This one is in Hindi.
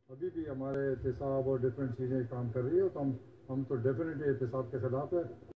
अभी भी हमारे एहतसाब और डिफरेंट चीज़ें काम कर रही है, तो हम तो डेफिनेटली एहतसाब के खिलाफ है।